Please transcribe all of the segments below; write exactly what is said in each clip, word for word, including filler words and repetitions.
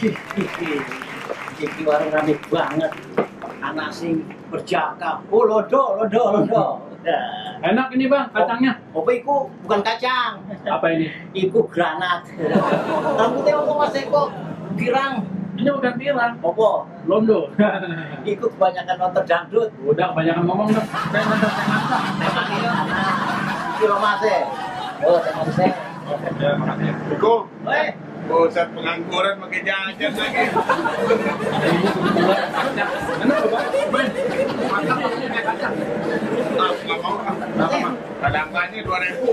Iki warung rame banget. Anak sing berjaka. Oh, lodo, lodo, lodo. Enak ini bang, kacangnya. Apa iku bukan kacang. Apa ini? Iku granat. Rambutnya apa Mas Eko? Pirang. Ini bukan pirang. Apa? Londo. Iku kebanyakan nonton dangdut. Udah kebanyakan ngomong dong. Saya nonton saya masak. Teman ini. Kilo Mas e. Oh, teman saya. Ya, makasih. Iko, Weh, buset pengangguran pakai jajan lagi. Enak loh bang. Masak ini kayak kacang. Ah, nggak mau ah. Mas e. Kadang-kadang dua ribu.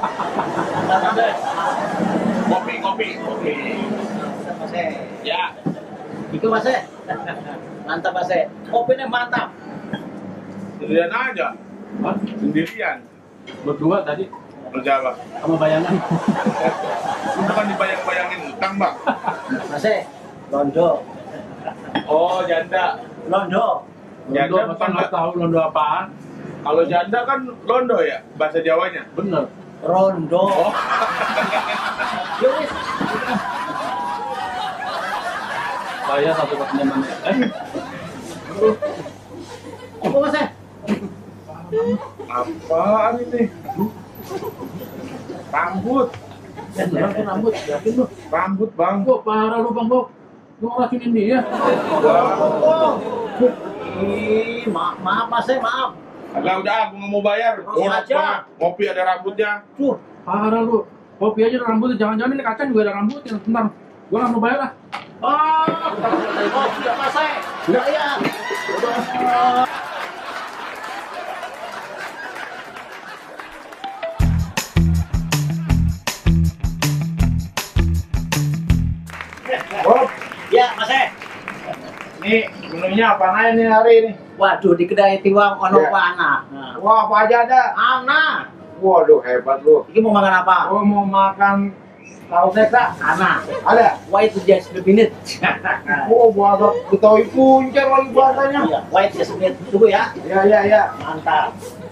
Kopi, kopi, kopi. Mas e. Ya, Iku Mas e. Mantap Mas e. Kopinya mantap. sendirian aja. Hah? Sendirian. Berdua tadi Kerja apa? sama bayangan. Itu kan dibayang-bayangin utang, Bang. Mas e. Londo. Oh, janda. Londo. Janda Londo masa bukan nggak tahu londo apaan? Kalau janda kan londo ya, bahasa Jawanya. Bener. Rondo. Oh, Yo wis. Saya satu satunya mana? Eh, Apa Mas e? apaan ini? Rambut. beneran tuh rambut, yakin lu? Rambut, Bang. Kok parah lu bang, kok? Lu ngeracunin dia? Oh. Ih, maaf, maaf Mas e, maaf. Lah udah, aku nggak mau bayar. Terus Orang aja. banget. Ngopi ada rambutnya. Tuh. Parah lu. Kopi aja ada rambutnya, jangan-jangan ini kacang juga ada rambutnya. Bentar, gua nggak mau bayar lah. Oh, oh, sudah Mas e. Sudah ya. Udah. Oh, Ya, Mas e. ini menunya apa aja nih hari ini? Waduh, di kedai Tiwang ono Ya. apa anak? Nah. Wah, apa aja ada. Anak. Waduh, hebat lu. Ini mau makan apa? Gua mau makan tahu seksa. Anak. Ada? White just a minute. Oh, bahasa Betawi puncer lagi bahasanya. Iya, white just a minute. Tunggu ya. Ya, ya, ya. Mantap.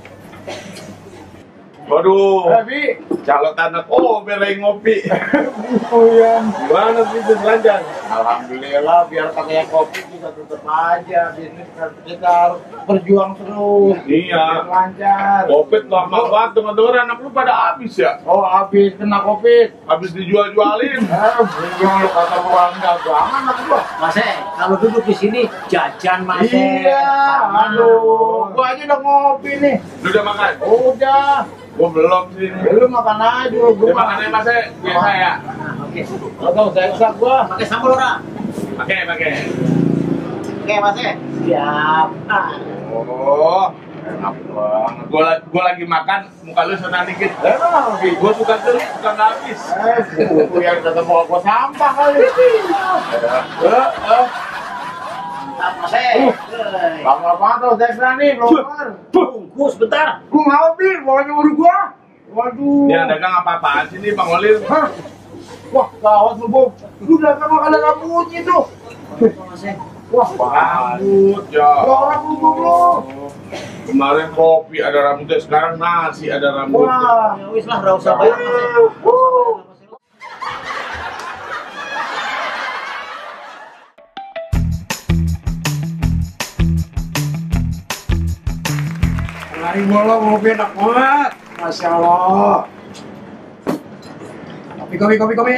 Waduh. Tapi calon anak oh belain ngopi. Oh ya. Gimana sih belanjaan? Alhamdulillah biar pakai kopi bisa tetap aja bisnis kita berjuang terus. Iya. Biar lancar. Covid lama banget teman-teman anak lu pada habis ya? Oh habis kena covid. Habis dijual-jualin. Eh, bingung lu kata orang dagangan anak gua. Mas e, kalau duduk di sini jajan Mas e. Iya. Aduh. Gua aja udah ngopi nih. Lu udah makan? Udah. Gua belum sih. Lu makan aja dulu. Gua makannya Mas e biasa ya. Nah, oke. Atau saya usah gua. Pakai sambal ora? Pakai, pakai. Oke, Mas e. Siap. Ah. Oh, enak banget. Gua, la- gua lagi makan, muka lu senang dikit. Emang, gua suka geli, suka nggak habis. Eh, buku yang ketemu gua sampah kali. Eh, eh. Mantap, Mas e. Uh. Bang apa tuh, Tekna nih, keluar. Tunggu sebentar. Gua nggak habis, mau nyuruh gua. Waduh. Yang dagang apa-apaan sih nih, Bang Olil? Hah? Wah, gawat lu, Bob. Lu dagang makanan rambutnya tuh. Apa, Mas e? Wah, rambut ya. Orang lu, Bob, lu. Kemarin kopi ada rambutnya, sekarang nasi ada rambutnya. Wah, ya wis lah, enggak usah bayar, Mas e. Nggak usah bayar, Mas e. Hari bolong ngopi enak banget. Masya Allah. Kopi, kopi, kopi, kopi.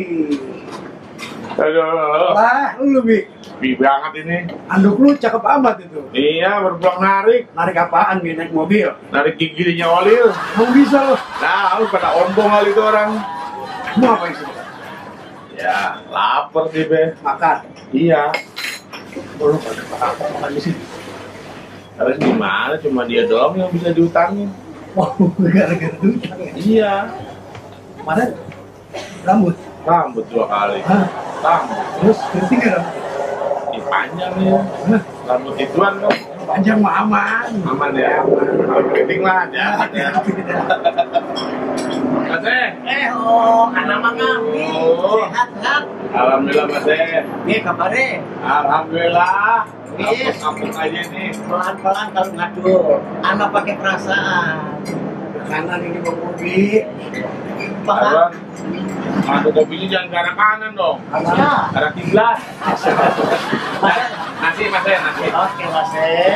Aduh. Lah, lu Bi. Sepi banget ini. Anduk lu cakep amat itu. Iya, berpulang narik. Narik apaan, Bi? Naik mobil? Narik giginya Olil. Kamu bisa lo. Nah, lu pada ombong kali itu orang. Mau apa sih? Ya, lapar sih, Be. Makan. Iya. Oh, lu pada apa makan di sini? Terus gimana? Cuma dia doang yang bisa diutangin. Oh, gara-gara duit. Iya. Kemarin rambut. Rambut dua kali. Hah? Rambut. Terus berarti nggak rambut? Ih, panjang ya. Rambut ituan kan. Panjang mah aman. Aman ya. Kalau keriting lah, ya. Mas eh. Eh, oh, anak mah ngami. Oh. Sehat, sehat. Alhamdulillah Mas eh. Nih, kabarnya. Alhamdulillah. Yes. Kampung aja nih. Pelan-pelan kalau ngadu. Anak pakai perasaan. Kanan ini Bang Bobi. Pelan. Abang. Madu kopinya jangan ke arah kanan dong. Ya. Arah kiblat. Mas, Nasi, mas ya, nasi. oke mas eh.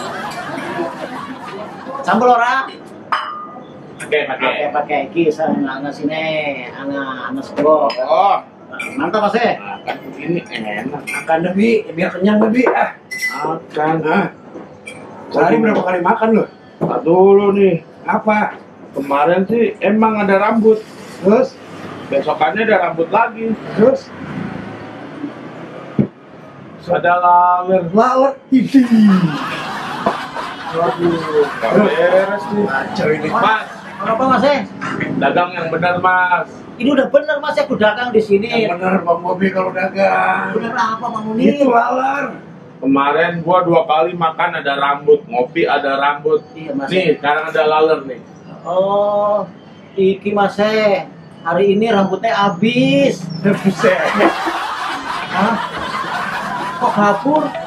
Sambal ora? Oke, pakai. Pakai pakai kisah anak sini, anak anak sekolah. Oh, Mantap mas eh. nah, kan begini enak. Makan lebih, biar kenyang lebih. Ah. Makan. Nah. Sehari berapa kali makan lo? Tak dulu nih. Apa? Kemarin sih emang ada rambut. Terus? Besokannya ada rambut lagi. Terus? Ada laler. Laler. Ini. Waduh, gak beres nih. Kacau ini. Mas, Apa mas eh? dagang yang benar mas. Ini udah bener mas aku dagang di sini. Yang bener Bang Bobi kalau dagang. Bener apa bang Munir? Itu laler. Kemarin gua dua kali makan ada rambut, ngopi ada rambut. Iya mas. Nih, sekarang ada laler nih. Oh, iki mas eh. Hari ini rambutnya habis. Buset. Hah? Kok kabur?